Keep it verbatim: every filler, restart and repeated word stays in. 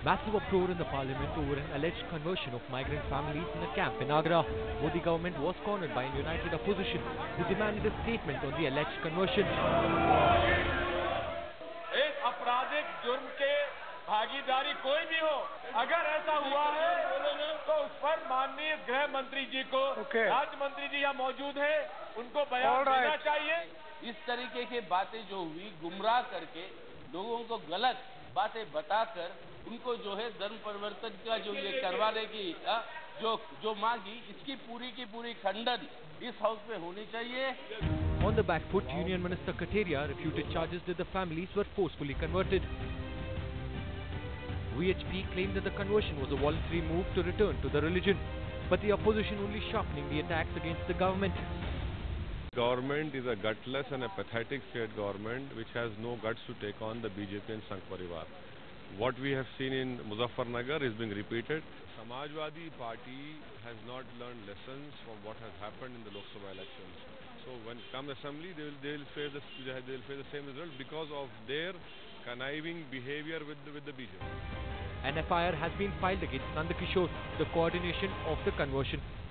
Massive uproar in the parliament over an alleged conversion of migrant families in a camp in Agra. Modi government was cornered by an united opposition who demanded a statement on the alleged conversion. एक आपराधिक जुर्म के भागीदारी कोई भी हो, अगर ऐसा हुआ है तो उस पर माननीय गृह मंत्री जी को, okay. राज्य मंत्री जी यहाँ मौजूद हैं, उनको बयान right. देना चाहिए। इस तरीके की बातें जो हुई, गुमराह करके लोगों को गलत बातें बताकर उनको जो है धर्म परिवर्तन का जो ये करवाने की जो जो मांगी, इसकी पूरी की पूरी खंडन इस हाउस में होनी चाहिए। On the back foot, Union Minister Kateria refuted charges that the families were forcefully converted. V H P claimed that the conversion was a voluntary move to return to the religion, but the opposition only sharpening the attacks against the government. Government is a gutless and a pathetic state government which has no guts to take on the B J P and Sangh Parivar. What we have seen in Muzaffarnagar is being repeated. Samajwadi Party has not learned lessons from what has happened in the Lok Sabha elections. So when come assembly, they will, they will face the they will face the same result because of their conniving behavior with the, with the B J P. An F I R has been filed against Nandakishore, the coordination of the conversion.